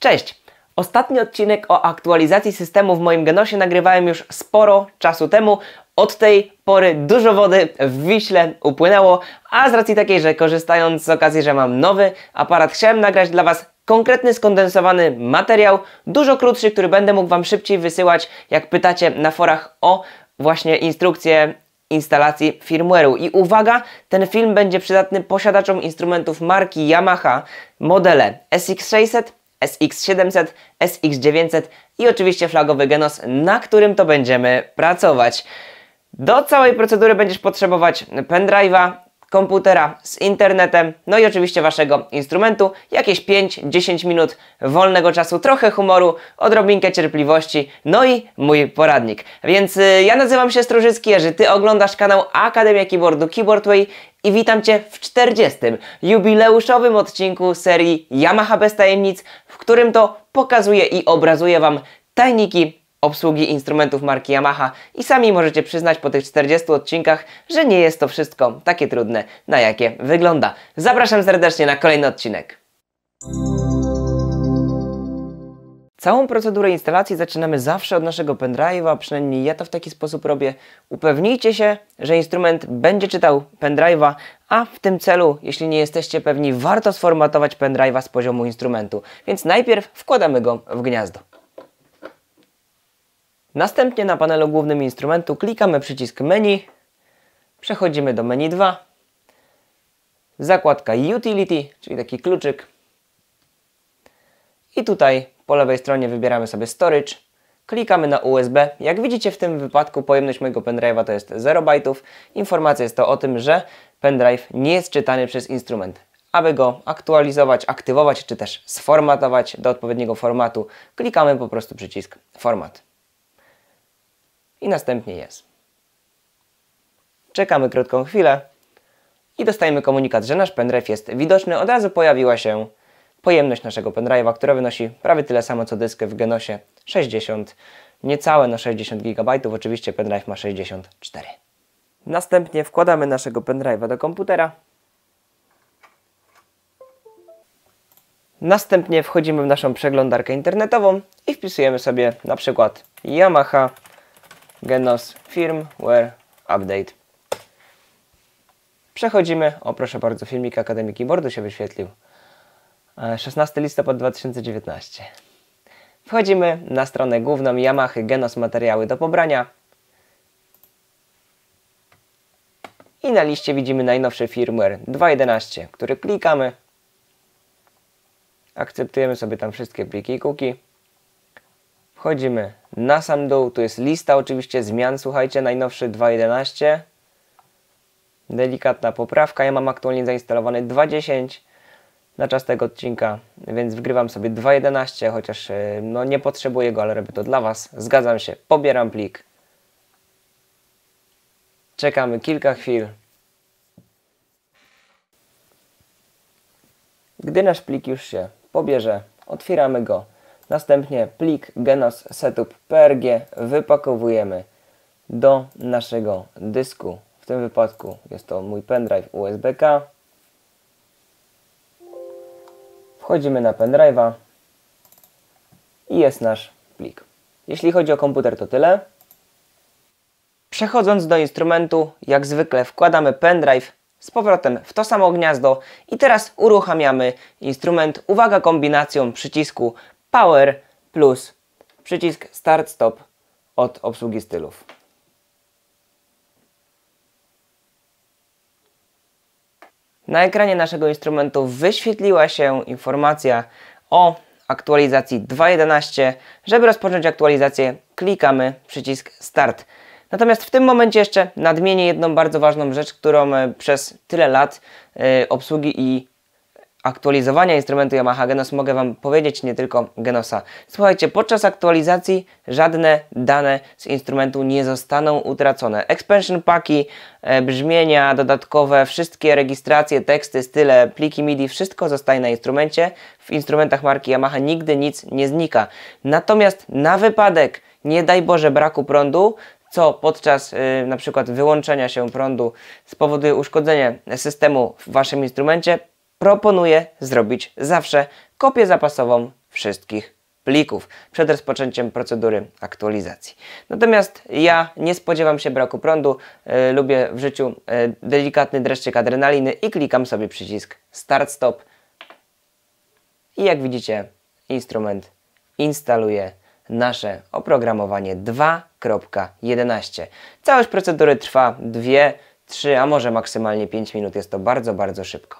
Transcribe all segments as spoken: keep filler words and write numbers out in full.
Cześć! Ostatni odcinek o aktualizacji systemu w moim Genosie nagrywałem już sporo czasu temu. Od tej pory dużo wody w Wiśle upłynęło, a z racji takiej, że korzystając z okazji, że mam nowy aparat, chciałem nagrać dla Was konkretny, skondensowany materiał, dużo krótszy, który będę mógł Wam szybciej wysyłać, jak pytacie na forach o właśnie instrukcję instalacji firmware'u. I uwaga, ten film będzie przydatny posiadaczom instrumentów marki Yamaha, modele S X sześćset, S X siedemset, S X dziewięćset i oczywiście flagowy Genos, na którym to będziemy pracować. Do całej procedury będziesz potrzebować pendrive'a, komputera z internetem, no i oczywiście Waszego instrumentu, jakieś pięć do dziesięciu minut wolnego czasu, trochę humoru, odrobinkę cierpliwości, no i mój poradnik. Więc y, ja nazywam się Strużycki Jerzy, Ty oglądasz kanał Akademia Keyboardu Keyboard Way i witam Cię w czterdziestym jubileuszowym odcinku serii Yamaha bez tajemnic, w którym to pokazuję i obrazuję Wam tajniki obsługi instrumentów marki Yamaha i sami możecie przyznać po tych czterdziestu odcinkach, że nie jest to wszystko takie trudne, na jakie wygląda. Zapraszam serdecznie na kolejny odcinek. Całą procedurę instalacji zaczynamy zawsze od naszego pendrive'a, przynajmniej ja to w taki sposób robię. Upewnijcie się, że instrument będzie czytał pendrive'a, a w tym celu, jeśli nie jesteście pewni, warto sformatować pendrive'a z poziomu instrumentu. Więc najpierw wkładamy go w gniazdo. Następnie na panelu głównym instrumentu klikamy przycisk menu, przechodzimy do menu dwa, zakładka Utility, czyli taki kluczyk i tutaj po lewej stronie wybieramy sobie Storage, klikamy na U S B. Jak widzicie, w tym wypadku pojemność mojego pendrive'a to jest zero bajtów. Informacja jest to o tym, że pendrive nie jest czytany przez instrument. Aby go aktualizować, aktywować czy też sformatować do odpowiedniego formatu, klikamy po prostu przycisk Format. I następnie jest. Czekamy krótką chwilę i dostajemy komunikat, że nasz pendrive jest widoczny. Od razu pojawiła się pojemność naszego pendrive'a, która wynosi prawie tyle samo co dysk w Genosie, sześćdziesiąt, niecałe no sześćdziesiąt gigabajtów, oczywiście pendrive ma sześćdziesiąt cztery. Następnie wkładamy naszego pendrive'a do komputera. Następnie wchodzimy w naszą przeglądarkę internetową i wpisujemy sobie na przykład Yamaha Genos Firmware Update. Przechodzimy, o proszę bardzo, filmik Akademii Keyboardu się wyświetlił. szesnastego listopada dwa tysiące dziewiętnastego. Wchodzimy na stronę główną Yamaha Genos materiały do pobrania. I na liście widzimy najnowszy firmware dwa jedenaście, który klikamy. Akceptujemy sobie tam wszystkie pliki i cookie. Wchodzimy na sam dół, tu jest lista oczywiście zmian, słuchajcie, najnowszy dwa jedenaście. Delikatna poprawka, ja mam aktualnie zainstalowany dwa dziesięć na czas tego odcinka, więc wgrywam sobie dwa jedenaście, chociaż no, nie potrzebuję go, ale robię to dla Was. Zgadzam się, pobieram plik. Czekamy kilka chwil. Gdy nasz plik już się pobierze, otwieramy go. Następnie plik Genos Setup P R G wypakowujemy do naszego dysku. W tym wypadku jest to mój pendrive U S B K. Wchodzimy na pendrive'a i jest nasz plik. Jeśli chodzi o komputer, to tyle. Przechodząc do instrumentu, jak zwykle wkładamy pendrive z powrotem w to samo gniazdo i teraz uruchamiamy instrument. Uwaga, kombinacją przycisku Power plus przycisk Start Stop od obsługi stylów. Na ekranie naszego instrumentu wyświetliła się informacja o aktualizacji dwa jedenaście. Żeby rozpocząć aktualizację, klikamy przycisk Start. Natomiast w tym momencie jeszcze nadmienię jedną bardzo ważną rzecz, którą przez tyle lat yy, obsługi i aktualizowania instrumentu Yamaha Genos mogę Wam powiedzieć, nie tylko Genosa. Słuchajcie, podczas aktualizacji żadne dane z instrumentu nie zostaną utracone. Expansion paki, e, brzmienia dodatkowe, wszystkie rejestracje, teksty, style, pliki MIDI, wszystko zostaje na instrumencie. W instrumentach marki Yamaha nigdy nic nie znika. Natomiast na wypadek, nie daj Boże, braku prądu, co podczas y, na przykład wyłączenia się prądu spowoduje uszkodzenie systemu w Waszym instrumencie, proponuję zrobić zawsze kopię zapasową wszystkich plików przed rozpoczęciem procedury aktualizacji. Natomiast ja nie spodziewam się braku prądu, yy, lubię w życiu yy, delikatny dreszczyk adrenaliny i klikam sobie przycisk Start Stop i jak widzicie instrument instaluje nasze oprogramowanie dwa kropka jedenaście. Całość procedury trwa dwie, trzy, a może maksymalnie pięć minut. Jest to bardzo, bardzo szybko.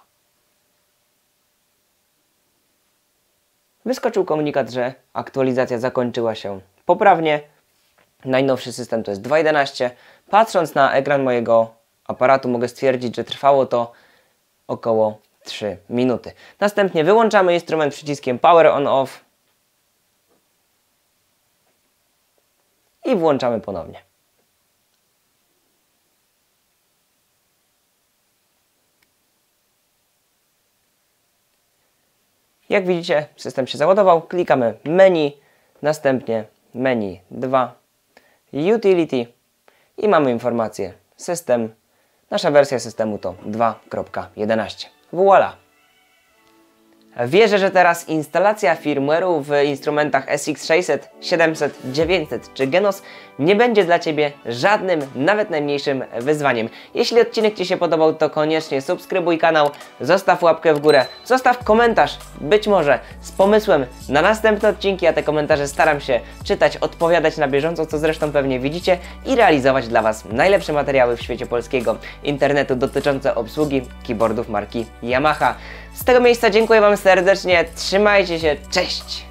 Wyskoczył komunikat, że aktualizacja zakończyła się poprawnie. Najnowszy system to jest dwa kropka jedenaście. Patrząc na ekran mojego aparatu mogę stwierdzić, że trwało to około trzy minuty. Następnie wyłączamy instrument przyciskiem Power On Off i włączamy ponownie. Jak widzicie, system się załadował. Klikamy menu, następnie menu dwa, Utility i mamy informację system. Nasza wersja systemu to dwa kropka jedenaście. Voila! Wierzę, że teraz instalacja firmware'u w instrumentach S X sześćset, siedemset, dziewięćset czy Genos nie będzie dla Ciebie żadnym, nawet najmniejszym wyzwaniem. Jeśli odcinek Ci się podobał, to koniecznie subskrybuj kanał, zostaw łapkę w górę, zostaw komentarz, być może z pomysłem na następne odcinki, a te komentarze staram się czytać, odpowiadać na bieżąco, co zresztą pewnie widzicie, i realizować dla Was najlepsze materiały w świecie polskiego internetu dotyczące obsługi keyboardów marki Yamaha. Z tego miejsca dziękuję Wam serdecznie, trzymajcie się, cześć!